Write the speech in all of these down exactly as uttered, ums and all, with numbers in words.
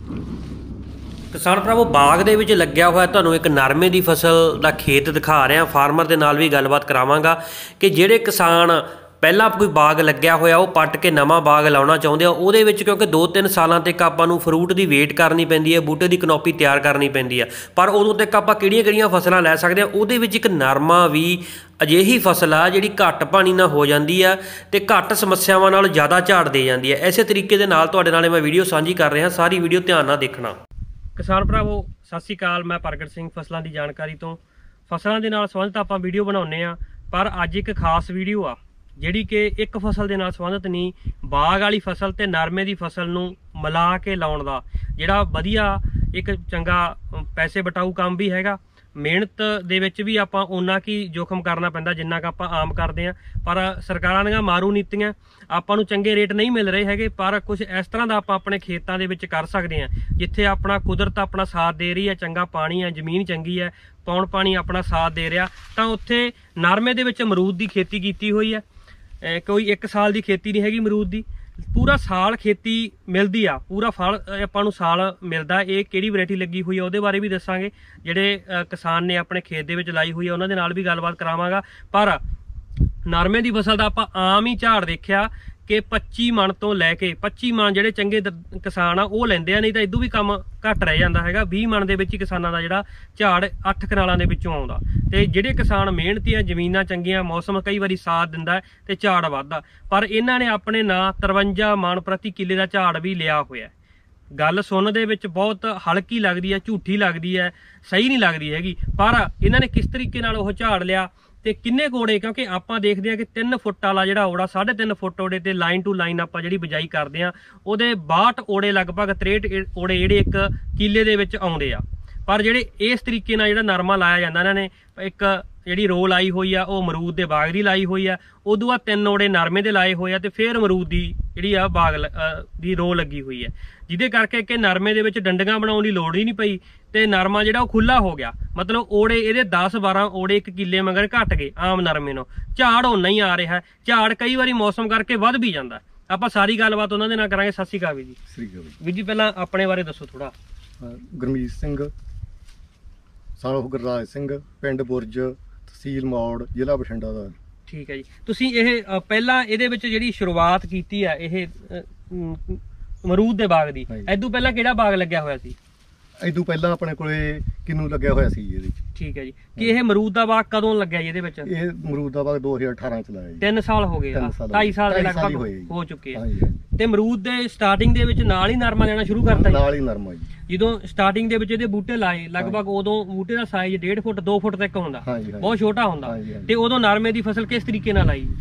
किसान भरावो बाग दे विच लग्या हुआ तुहानूं एक नरमे की फसल का खेत दिखा रहा फार्मर के नाल भी गलबात करावांगा कि जिहड़े किसान पहला कोई बाग लग्या होया वो पट के नवां बाग लाउणा चाहुंदे आ उहदे विच क्योंकि दो तीन सालां तक आपां नूं फ्रूट की वेट करनी पैंदी है, बूटे की कनोपी तैयार करनी पैंदी है, पर उदों तक आपां किहड़ियां किहड़ियां फसलां लै सकदे आ। उहदे विच एक नरमा भी अजिही फसल आ जिहड़ी घट पानी नाल हो जाती है तो घट समस्यावां नाल ज़्यादा झाड़ दे जाती है। इसे तरीके दे नाल तुहाडे नाल मैं वीडियो साझी कर रहा, सारी वीडियो ध्यान नाल देखना। किसान भरावो सत श्री अकाल, मैं प्रगट सिंह फसलों की जानकारी तो फसलों के नाल संबंधित आपां वीडियो बनाउने आ, पर अज एक खास वीडियो आ जिहड़ी कि एक फसल के नाल संबंधित नहीं, बाग वाली फसल ते नरमे की फसल नूं मिला के लाउण दा जिहड़ा वधिया एक चंगा पैसे बटाऊ काम भी हैगा। मेहनत दे विच भी आपां उन्ना की जोखम करना पैंदा जिन्ना क आपां आम करदे आ, पर सरकारां दीआं मारू नीतियां आपां नूं चंगे रेट नहीं मिल रहे हैगे, पर कुछ इस तरह दा आपां अपने खेतां दे विच कर सकदे आ जिथे अपना कुदरत अपना साथ दे रही है, चंगा पानी है, जमीन चंगी है, पौण पानी अपना साथ दे रहा, तां उत्थे नरमे दे विच अमरूद की खेती कीती होई है। कोई एक साल की खेती नहीं हैगी अमरूद की, पूरा साल खेती मिलती आ, पूरा फल आपां नूं साल मिलता। ये किहड़ी वैरायटी लगी हुई है उहदे बारे भी दसांगे, जिहड़े किसान ने अपने खेत दे विच लाई हुई है उन्हां दे नाल भी गलबात करावांगा। पर नरमे की फसल दा आपां आम ही झाड़ देखिया कि पच्ची मन तो लैके पच्ची मन जिहड़े चंगे किसान आ वो लैंदे आ, नहीं तो इदों भी काम घट रह जाता है। बीस मन के विच किसानां दा जिहड़ा झाड़ अठ कनालां दे विचों आउंदा, ते जिहड़े किसान मेहनती आ, जमीनां चंगियां, मौसम कई वारी साथ दिंदा है ते झाड़ वधदा, पर इन्हां ने अपने नां तिरवंजा मन प्रति किले का झाड़ भी लिया होया। गल सुन दे विच बहुत हल्की लगदी है, झूठी लगदी है, सही नहीं लगदी हैगी, पर इन्हां ने किस तरीके नाल ओह झाड़ लिया ते किन्ने कोड़े, क्योंकि आपां देखदे आ कि तीन फुट वाला जिहड़ा ओड़ा साढ़े तीन फुट ओड़े ते लाइन टू लाइन आपां जिहड़ी बिजाई करदे आ ओहदे बाहठ ओड़े लगभग त्रेहठ ओड़े जिहड़े एक किले दे विच आउंदे आ। पर जिहड़े इस तरीके नाल जिहड़ा नरमा लाया जांदा, इन्हां ने एक जिहड़ी रो लाई हुई आ वो अमरूद दे बाग दी लाई हुई आ, उदों बाद तीन ओड़े नरमे दे लाए हुए आ ते फिर अमरूद दी जिहड़ी आ बाग दी रो लगी हुई है, जिहदे करके कि नरमे दे विच डंडियां बनाउण दी लोड़ ही नहीं पई ते नरमा जिहड़ा खुला हो गया। मतलब ओड़े इहदे दस बारह ओड़े एक किले मगर घट गए आम नरमे नूं, झाड़ उन्ना ही आ रहा है, झाड़ कई बारी मौसम करके वध भी जांदा। आपां सारी गलबात उन्हां दे नाल करांगे। सत श्री अकाल वीर जी। वीर जी पहलां अपने बारे दसो थोड़ा। गुरमीत सिंह सन ऑफ गुरराज सिंह, पिंड बुरज, तहसील मौड़, जिला बठिंडा दा। ठीक है जी। तुसीं ये पहलां इहदे विच जिहड़ी शुरुआत कीती है ये अमरूद दे बाग दी, इदों पहलां किहड़ा बाग लग्या होया सी? इदों पहलां अपने कोले किन्नू लग्या होया सी इहदे विच। ठीक है जी। कि ये अमरूद दा बाग कदों लग्या जी इहदे विच? ये अमरूद दा बाग दो हज़ार अठारह च लाया जी। तीन साल हो गए, ढाई साल दे लगभग हो चुके हैं। ते अमरूद दे स्टार्टिंग दे विच नाल ही नरमा लेना शुरू करता जी? नाल ही नरमा जी। ਜਦੋਂ ਸਟਾਰਟਿੰਗ ਦੇ ਵਿੱਚ ਇਹਦੇ ਬੂਟੇ ਲਾਏ लगभग ਉਦੋਂ ਬੂਟੇ ਦਾ ਸਾਈਜ਼ डेढ़ ਫੁੱਟ दो ਫੁੱਟ ਤੱਕ ਹੁੰਦਾ, ਬਹੁਤ ਛੋਟਾ ਹੁੰਦਾ, ਤੇ ਉਦੋਂ ਨਰਮੇ ਦੀ ਫਸਲ ਕਿਸ ਤਰੀਕੇ ਨਾਲ ਲਾਈ?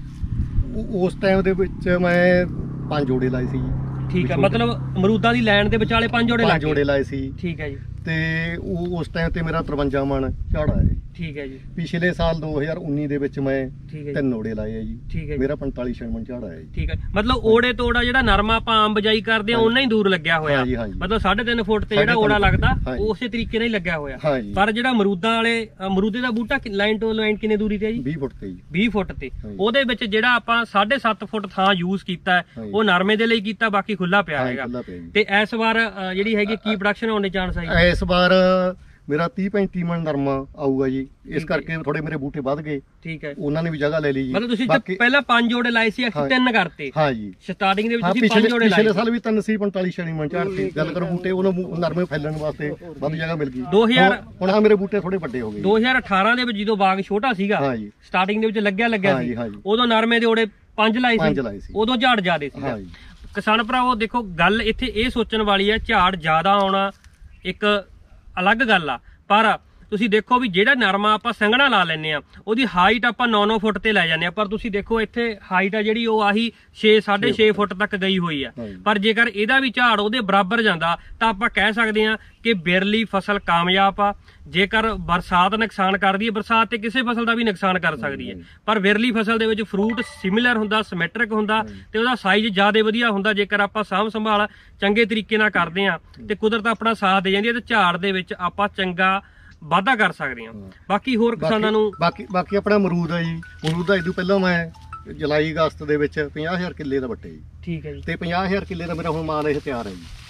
ਉਸ ਟਾਈਮ ਦੇ ਵਿੱਚ ਮੈਂ ਪੰਜ ਜੋੜੇ ਲਾਏ ਸੀ। ਠੀਕ ਹੈ, ਮਤਲਬ ਅਮਰੂਦਾਂ ਦੀ ਲਾਈਨ ਦੇ ਵਿਚਾਲੇ ਪੰਜ ਜੋੜੇ ਲਾਏ? ਜੋੜੇ ਲਾਏ ਸੀ। ਠੀਕ ਹੈ ਜੀ। ਤੇ ਉਹ ਉਸ ਟਾਈਮ ਤੇ ਮੇਰਾ तिरवंजा ਮਣ ਝਾੜਾ ਹੈ। ਠੀਕ ਹੈ ਜੀ। ਪਿਛਲੇ ਸਾਲ ਦੋ ਹਜ਼ਾਰ ਉੱਨੀ ਦੇ ਵਿੱਚ ਮੈਂ ਤਿੰਨ ਓੜੇ ਲਾਏ ਆ ਜੀ। ਠੀਕ ਹੈ। ਮੇਰਾ पैंतालीस ਛੇ ਮਣ ਝਾੜਾ ਹੈ ਜੀ। ਠੀਕ ਹੈ, ਮਤਲਬ ਓੜੇ ਤੋੜਾ ਜਿਹੜਾ ਨਰਮਾ ਆਪਾਂ ਆਮ ਬਜਾਈ ਕਰਦੇ ਆ ਉਹਨਾਂ ਹੀ ਦੂਰ ਲੱਗਿਆ ਹੋਇਆ, ਮਤਲਬ ਸਾਢੇ ਤਿੰਨ ਫੁੱਟ ਤੇ ਜਿਹੜਾ ਓੜਾ ਲੱਗਦਾ ਉਸੇ ਤਰੀਕੇ ਨਾਲ ਹੀ ਲੱਗਿਆ ਹੋਇਆ। ਪਰ ਜਿਹੜਾ ਅਮਰੂਦਾਂ ਵਾਲੇ ਅਮਰੂਦੇ ਦਾ ਬੂਟਾ ਲਾਈਨ ਤੋਂ ਲਾਈਨ ਕਿੰਨੇ ਦੂਰੀ ਤੇ ਜੀ? ਵੀਹ ਫੁੱਟ ਤੇ ਜੀ। ਵੀਹ ਫੁੱਟ ਤੇ ਉਹਦੇ ਵਿੱਚ ਜਿਹੜਾ ਆਪਾਂ ਸਾਢੇ ਸੱਤ ਫੁੱਟ ਥਾਂ ਯੂਜ਼ ਕੀਤਾ ਉਹ ਨਰਮੇ ਦੇ ਲਈ ਕੀਤਾ, ਬਾਕੀ ਖੁੱਲਾ ਪਿਆ ਹੈਗਾ। ਤੇ ਇਸ ਵਾਰ ਜਿਹੜੀ ਹੈਗੀ ਕੀ ਪ੍ਰੋਡਕਸ਼ਨ ਹੋਣ ਦੇ ਚਾਂਸ ਹੈ? ਇਸ ਵਾਰ मेरा तीस पैंतीस मन नरमा आऊगा जी, इस करके थोड़े मेरे बूटे वध गए। ठीक है, उन्होंने भी जगह ले ली जी। मतलब तुसी पहला पांच जोड़े लाए सी, तीन करते? हाँ जी, स्टार्टिंग दे विच तुसी पांच जोड़े लाए। पिछले साल भी तीन सी पैंतालीस छे मन झाड़ थे। गल करो बूटे उन्होंने नरमे फैलन वास्ते वध जगह मिल गई। दो हज़ार हुण आ मेरे बूटे थोड़े वड्डे हो गए। दो हज़ार अठारह दे विच जदों बाग छोटा सीगा, हाँ जी, स्टार्टिंग दे विच लगਿਆ ਲੱਗਿਆ ਸੀ, उदों नरमे दे ओड़े पांच लाए सी, उदों झाड़ ज्यादा सीगा। किसान भरावो देखो गल इत्थे ਇਹ ਸੋਚਣ ਵਾਲੀ ਹੈ, ਝਾੜ ਜ਼ਿਆਦਾ ਆਉਣਾ ਇੱਕ ਅਲੱਗ ਗੱਲ ਆ, ਪਰ ਤੁਸੀਂ ਦੇਖੋ ਵੀ ਜਿਹੜਾ ਨਰਮਾ ਆਪਾਂ ਸੰਘਣਾ ਲਾ ਲੈਂਦੇ ਆ ਉਹਦੀ ਹਾਈਟ ਆਪਾਂ ਨੌ ਨੌ ਫੁੱਟ ਤੇ ਲੈ ਜਾਂਦੇ ਆ, ਪਰ ਤੁਸੀਂ ਦੇਖੋ ਇੱਥੇ ਹਾਈਟ ਆ ਜਿਹੜੀ ਉਹ ਆਹੀ ਛੇ ਸਾਢੇ ਛੇ ਫੁੱਟ ਤੱਕ ਗਈ ਹੋਈ ਆ। ਪਰ ਜੇਕਰ ਇਹਦਾ ਵੀ ਝਾੜ ਉਹਦੇ ਬਰਾਬਰ ਜਾਂਦਾ ਤਾਂ ਆਪਾਂ ਕਹਿ ਸਕਦੇ ਆ ਕਿ ਬਿਰਲੀ ਫਸਲ ਕਾਮਯਾਬ ਆ। ਜੇਕਰ ਬਰਸਾਤ ਨੁਕਸਾਨ ਕਰਦੀ ਹੈ, ਬਰਸਾਤ ਤੇ ਕਿਸੇ ਫਸਲ ਦਾ ਵੀ ਨੁਕਸਾਨ ਕਰ ਸਕਦੀ ਹੈ, ਪਰ ਵਿਰਲੀ ਫਸਲ ਦੇ ਵਿੱਚ ਫਰੂਟ ਸਿਮਿਲਰ ਹੁੰਦਾ, ਸਿਮੈਟ੍ਰਿਕ ਹੁੰਦਾ ਤੇ ਉਹਦਾ ਸਾਈਜ਼ ਜ਼ਿਆਦਾ ਵਧੀਆ ਹੁੰਦਾ। ਜੇਕਰ ਆਪਾਂ ਸਾਂਭ ਸੰਭਾਲ ਚੰਗੇ ਤਰੀਕੇ ਨਾਲ ਕਰਦੇ ਆ ਤੇ ਕੁਦਰਤ ਆਪਣਾ ਸਾਥ ਦੇ ਜਾਂਦੀ ਹੈ ਤੇ ਝਾੜ ਦੇ ਵਿੱਚ ਆਪਾਂ ਚੰਗਾ ਵਾਧਾ ਕਰ ਸਕਦੇ ਹਾਂ। ਬਾਕੀ ਹੋਰ ਕਿਸਾਨਾਂ ਨੂੰ ਬਾਕੀ ਬਾਕੀ ਆਪਣਾ ਅਮਰੂਦ ਹੈ ਜੀ, ਅਮਰੂਦ ਦਾ ਇਦੋਂ ਪਹਿਲਾਂ ਮੈਂ ਜੁਲਾਈ ਅਗਸਤ ਦੇ ਵਿੱਚ ਪੰਜਾਹ ਹਜ਼ਾਰ ਕਿੱਲੇ ਦਾ ਵੱਟੇ ਜੀ। ਠੀਕ ਹੈ ਜੀ। ਤੇ ਪੰਜਾਹ ਹਜ਼ਾਰ ਕਿੱਲੇ ਦਾ ਮੇਰਾ ਹੁਣ ਮਾਲ ਇਹ ਤਿਆਰ ਹੈ ਜੀ।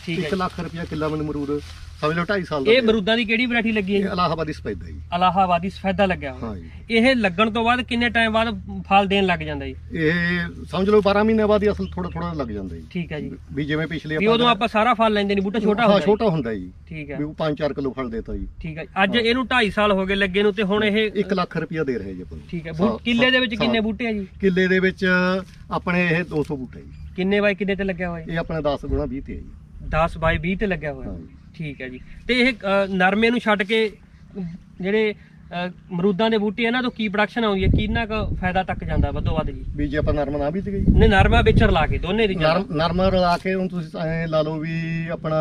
ਠੀਕ ਹੈ ਇੱਕ ਲੱਖ ਰੁਪਇਆ ਕਿੱਲਾ ਮੈਨੂੰ ਅਮਰੂਦ ਸਮਝ ਲਓ ਢਾਈ ਸਾਲ ਦਾ ਇਹ ਅਮਰੂਦਾਂ ਦੀ ਕਿਹੜੀ ਵੈਰਾਈਟੀ ਲੱਗੀ ਹੈ ਇਹ ਇਲਾਹਾਬਾਦੀ ਸਫੈਦਾ ਜੀ ਇਲਾਹਾਬਾਦੀ ਸਫੈਦਾ ਲੱਗਿਆ ਹੋਇਆ ਹਾਂ ਜੀ ਇਹ ਲੱਗਣ ਤੋਂ ਬਾਅਦ ਕਿੰਨੇ ਟਾਈਮ ਬਾਅਦ ਫਲ ਦੇਣ ਲੱਗ ਜਾਂਦਾ ਜੀ ਇਹ ਸਮਝ ਲਓ ਬਾਰਾਂ ਮਹੀਨੇ ਬਾਅਦ ਹੀ ਅਸਲ ਥੋੜਾ ਥੋੜਾ ਲੱਗ ਜਾਂਦਾ ਜੀ ਠੀਕ ਹੈ ਜੀ ਵੀ ਜਿਵੇਂ ਪਿਛਲੇ ਵੀ ਉਦੋਂ ਆਪਾਂ ਸਾਰਾ ਫਲ ਲੈਂਦੇ ਨਹੀਂ ਬੂਟਾ ਛੋਟਾ ਹਾਂ ਹੁੰਦਾ ਛੋਟਾ ਹੁੰਦਾ ਜੀ ਠੀਕ ਹੈ ਵੀ ਉਹ ਪੰਜ ਚਾਰ ਕਿਲੋ ਫਲ ਦੇਤਾ ਜੀ ਠੀਕ ਹੈ ਅੱਜ ਇਹਨੂੰ ਢਾਈ ਸਾਲ ਹੋ ਗਏ ਲੱਗੇ ਨੂੰ ਤੇ ਹੁਣ ਇਹ ਇੱਕ ਲੱਖ ਰੁਪਇਆ ਦੇ ਰਹੇ ਜੀ ਆਪਾਂ ਨੂੰ। ਠੀਕ ਹੈ ਬੂ- ਕਿੱਲੇ ਦੇ ਵਿੱਚ ਕਿੰਨੇ ਬੂਟੇ ਆ ਜੀ ਕਿੱਲੇ ਦੇ ਵਿੱਚ ਆਪਣੇ ਇਹ ਦੋ ਸੌ ਬੂਟੇ ਜੀ ਕਿੰਨੇ ਬਾਈ ਕਿੰਨੇ ਤੇ ਲੱਗਿਆ ਹੋਇਆ ਜੀ ਇਹ ਆਪਣੇ ਦਸ ਗੁਣਾ ਵੀਹ ਤੇ ਹੈ ਜੀ ਦਸ ਬਾਈ ਵੀਹ ਤੇ ਲੱਗਿਆ ਹੋਇਆ ਹਾਂ ਜੀ। ਠੀਕ ਹੈ ਜੀ ਤੇ ਇਹ ਅ, ਨਰਮੇ ਨੂੰ ਛੱਡ ਕੇ ਜਿਹੜੇ ਅ, ਅਮਰੂਦਾਂ ਦੇ ਬੂਟੇ ਇਹਨਾਂ ਤੋਂ ਕੀ ਪ੍ਰੋਡਕਸ਼ਨ ਆਉਂਦੀ ਹੈ ਕਿੰਨਾ ਕੁ ਫਾਇਦਾ ਤੱਕ ਜਾਂਦਾ ਵੱਧੋ ਵੱਧ ਜੀ ਵੀ ਜੇ ਆਪਾਂ ਨਰਮਾ ਨਾ ਬੀਜ ਗਈ ਨੇ ਨਰਮਾ ਵਿੱਚ ਰਲਾ ਕੇ ਦੋਨੇ ਦੀ ਨਰਮ ਨਰਮਾ ਰਲਾ ਕੇ ਹੁਣ ਤੁਸੀਂ ਐਂ ਲਾ ਲਓ ਵੀ ਆਪਣਾ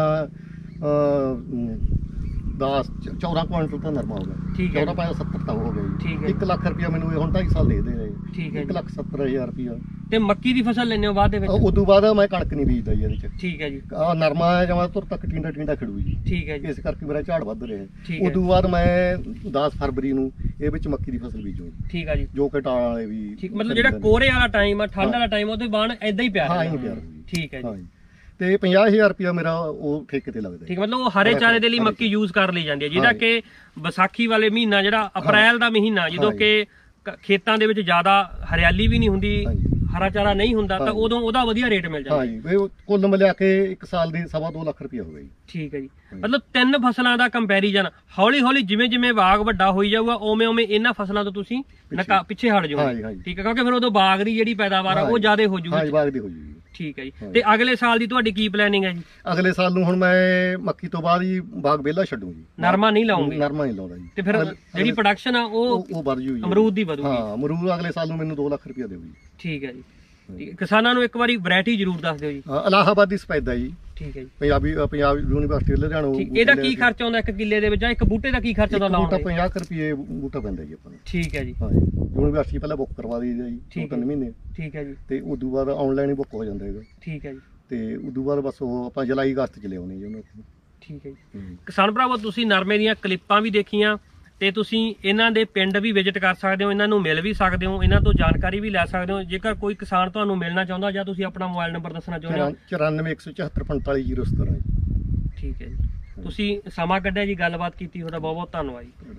ਦਸ ਚੌਦਾਂ ਕੁਇੰਟਲ ਤਾਂ ਨਰਮਾ ਹੋ ਗਿਆ ਠੀਕ ਹੈ ਚੌਦਾਂ ਪੰਜ ਸੱਤਰ ਤਾਂ ਹੋ ਗਿਆ ਠੀਕ ਜੀ ਹੈ ਇੱਕ ਲੱਖ ਰੁਪਇਆ ਮੈਨੂੰ ਇਹ ਹੁਣ ਢਾਈ ਸਾਲ ਦੇ ਦੇ ਰਹੇ ਠੀਕ ਹੈ ਇੱਕ ਜੀ ਲੱਖ ਸੱਤਰ ਹਜ਼ਾਰ ਰੁਪਇਆ ਤੇ ਮੱਕੀ ਦੀ ਫਸਲ ਲੈਣੇ ਹੋ ਬਾਅਦ ਦੇ ਵਿੱਚ ਉਦੋਂ ਬਾਅਦ ਮੈਂ ਕਣਕ ਨਹੀਂ ਬੀਜਦਾ ਜੀ ਇਹਦੇ ਚ ਠੀਕ ਹੈ ਜੀ ਆ ਨਰਮਾ ਜਮਾ ਤੁਰ ਤੱਕ ਟਿੰਡਾ ਟਿੰਡਾ ਖੜੂ ਜੀ ਠੀਕ ਹੈ ਜੀ ਇਸ ਕਰਕੇ ਮੇਰਾ ਝਾੜ ਵੱਧ ਰਿਹਾ ਠੀਕ ਹੈ ਉਦੋਂ ਬਾਅਦ ਮੈਂ ਦਸ ਫਰਵਰੀ ਨੂੰ ਇਹ ਵਿੱਚ ਮੱਕੀ ਦੀ ਫਸਲ ਬੀਜੂ ਠੀਕ ਹੈ ਜੀ ਜੋ ਕਿ ਟਾਲਾਂ ਵਾਲੇ ਵੀ ਠੀਕ ਮਤਲਬ ਜਿਹੜਾ ਕੋਰੇ ਵਾਲਾ ਟਾਈਮ ਆ ਠੰਡ ਵਾਲਾ ਟਾਈਮ ਉਹਦੇ ਬਾਣ ਏਦਾਂ ਹੀ ਪਿਆ ਹਾਂ ਰਹਿੰਦਾ। ਹੀ ਪਿਆਰ ਹੋਈ ਠੀਕ ਹੈ ਹਾਂ ਜੀ ਜੀ ਤੇ ਪੰਜਾਹ ਹਜ਼ਾਰ ਰੁਪਇਆ ਮੇਰਾ ਉਹ ਠੇਕੇ ਤੇ ਲੱਗਦਾ ਠੀਕ ਮਤਲਬ ਉਹ ਹਰੇ ਚਾਰੇ ਦੇ ਲਈ ਮੱਕੀ ਯੂਜ਼ ਕਰ ਲਈ ਜਾਂਦੀ ਹੈ ਜਿਹਦਾ ਕਿ ਵਿਸਾਖੀ ਵਾਲੇ ਮਹੀਨਾ ਜਿਹੜਾ ਅਪ੍ਰੈਲ ਦਾ ਮਹੀਨਾ ਜਦੋਂ ਕਿ ਕ- ਖੇਤਾਂ ਦੇ ਵਿੱਚ ਜ਼ਿਆਦਾ ਹਰਿਆਲੀ ਵੀ ਨਹੀਂ ਹੁੰਦੀ ਹਾਂਜੀ। ਹਰਾ ਚਾਰਾ ਨਹੀਂ ਹੁੰਦਾ ਤਾਂ ਉਦੋਂ ਉਹਦਾ ਵਧੀਆ ਰੇਟ ਮਿਲ ਜਾਂਦਾ ਹਾਂ ਜੀ ਵੀ ਉਹ ਕੁੱਲ ਮਿਲਾ ਕੇ ਇੱਕ ਸਾਲ ਦੀ ਸਵਾ ਦੋ ਲੱਖ ਰੁਪਇਆ ਹੋ ਗਿਆ ਜੀ ਠੀਕ ਹੈ ਜੀ ਮਤਲਬ ਤਿੰਨ ਫਸਲਾਂ ਦਾ ਕੰਪੈਰੀਜ਼ਨ ਹੌਲੀ ਹੌਲੀ ਜਿਵੇਂ ਜਿਵੇਂ ਬਾਗ ਵੱਡਾ ਹੋਈ ਜਾਊਗਾ ਉਵੇਂ ਉਵੇਂ ਇਹਨਾਂ ਫਸਲਾਂ ਤੋਂ ਤੁਸੀਂ ਨਕਾ ਪਿੱਛੇ ਹਟ ਹਾਂ ਜੀ, ਜਾਓਗੇ ਹਾਂ ਜੀ। ਠੀਕ ਹੈ ਕਿਉਂਕਿ ਫਿਰ ਉਦੋਂ ਬਾਗ ਦੀ ਜਿਹੜੀ ਪੈਦਾਵਾਰ ਆ ਉਹ ਜ਼ਿਆਦਾ ਹੋ ਹਾਂ ਜੀ ਜੂਗੀ ਬਾਗ ਦੀ ਹੋ ਜੂਗੀ ਠੀਕ ਹੈ ਜੀ ਤੇ ਅਗਲੇ ਸਾਲ ਦੀ ਤੁਹਾਡੀ ਕੀ ਪਲੈਨਿੰਗ ਹੈ ਜੀ ਅਗਲੇ ਸਾਲ ਨੂੰ ਹੁਣ ਮੈਂ ਮੱਕੀ ਤੋਂ ਬਾਅਦ ਹੀ ਬਾਗ ਵਿਹਲਾ ਛੱਡੂ ਜੀ ਨਰਮਾ ਨਹੀਂ ਲਾਉਂਗੇ ਨਰਮਾ ਨਹੀਂ ਲਾਉਂਦਾ ਜੀ ਤੇ ਫਿਰ ਜਿਹੜੀ ਪ੍ਰੋਡਕਸ਼ਨ ਆ ਉਹ ਉਹ ਉਹ ਵੱਧ ਜੂ ਜੀ ਅਮਰੂਦ ਦੀ ਵਧੂਗੀ ਹਾਂ ਅਮਰੂਦ ਅਗਲੇ ਸਾਲ ਨੂੰ ਮੈਨੂੰ ਦੋ ਲੱਖ ਰੁਪਇਆ ਦੇਊ ਜੀ ਠੀਕ ਹੈ ਜੀ ਠੀਕ ਹੈ। ਕਿਸਾਨਾਂ ਨੂੰ ਇੱਕ ਵਾਰੀ ਵੈਰਾਈਟੀ ਜ਼ਰੂਰ ਦੱਸ ਦਿਓ ਜੀ ਹਾਂ, ਇਲਾਹਾਬਾਦੀ ਸਫੈਦਾ ਜੀ ਠੀਕ ਹੈ ਜੀ ਪੰਜਾਬੀ ਅ, ਪੰਜਾਬ ਯੂਨੀਵਰਸਿਟੀ ਲੁਧਿਆਣਾ ਠੀਕ ਇਹਦਾ ਕੀ ਖਰਚ ਆਉਂਦਾ ਇੱਕ ਕਿੱਲੇ ਦੇ ਵਿੱਚ ਜਾਂ ਇੱਕ ਬੂਟੇ ਦਾ ਕੀ ਖਰਚ ਆਉਂਦਾ ਬੂਟਾ ਲਾਉਣ ਦੇ ਪੰਜਾਹ ਕੁ ਰੁਪਏ ਬੂਟਾ ਪੈਂਦਾ ਜੀ ਆਪਾਂ ਨੂੰ ਠੀਕ ਹੈ ਜੀ ਹਾਂ ਜੀ ਯੂਨੀਵਰਸਿਟੀ ਪਹਿਲਾਂ ਬੁੱਕ ਕਰਵਾ ਦਈਦਾ ਜੀ ਦੋ ਠੀਕ ਤਿੰਨ ਹੈ। ਮਹੀਨੇ ਠੀਕ ਹੈ ਜੀ ਤੇ ਉਦੋਂ ਬਾਅਦ ਆਨਲਾਈਨ ਹੀ ਬੁੱਕ ਹੋ ਜਾਂਦਾ ਹੈਗਾ ਠੀਕ ਹੈ ਜੀ ਤੇ ਉਦੋਂ ਬਾਅਦ ਬਸ ਉਹ ਆਪਾਂ ਜੁਲਾਈ ਅਗਸਤ ਚ ਲਿਆਉਣੇ ਜੀ ਉਹਨਾਂ ਨੂੰ ਠੀਕ ਹੈ ਜੀ ਹੂੰ। ਕਿਸਾਨ ਭਰਾਵੋ ਤੁਸੀਂ ਨਰਮੇ ਦੀਆਂ ਕਲਿੱਪਾਂ ਵੀ ਦੇਖੀਆਂ ਤੇ ਤੁਸੀਂ ਇਹਨਾਂ ਦੇ ਪਿੰਡ ਵੀ ਵਿਜ਼ਿਟ ਕਰ ਸਕਦੇ ਹੋ ਇਹਨਾਂ ਨੂੰ ਮਿਲ ਵੀ ਸਕਦੇ ਹੋ ਇਹਨਾਂ ਤੋਂ ਜਾਣਕਾਰੀ ਵੀ ਲੈ ਸਕਦੇ ਹੋ ਜੇਕਰ ਕੋਈ ਕਿਸਾਨ ਤੁਹਾਨੂੰ ਮਿਲਣਾ ਚਾਹੁੰਦਾ ਜਾਂ ਤੁਸੀਂ ਆਪਣਾ ਮੋਬਾਈਲ ਨੰਬਰ ਦੱਸਣਾ ਚਾਹੁੰਦੇ ਹੋ ਚੁਰਾਨਵੇਂ ਇੱਕ ਸੌ ਚੁਹੱਤਰ ਪੰਤਾਲੀ ਜ਼ੀਰੋ ਸਤਾਰਾਂ ਜੀ ਠੀਕ ਹੈ ਜੀ ਤੁਸੀਂ ਸਮਾਂ ਕੱਢਿਆ ਜੀ ਗੱਲਬਾਤ ਕੀਤੀ ਤੁਹਾਡਾ ਬਹੁਤ ਬਹੁਤ ਧੰਨਵਾਦ ਜੀ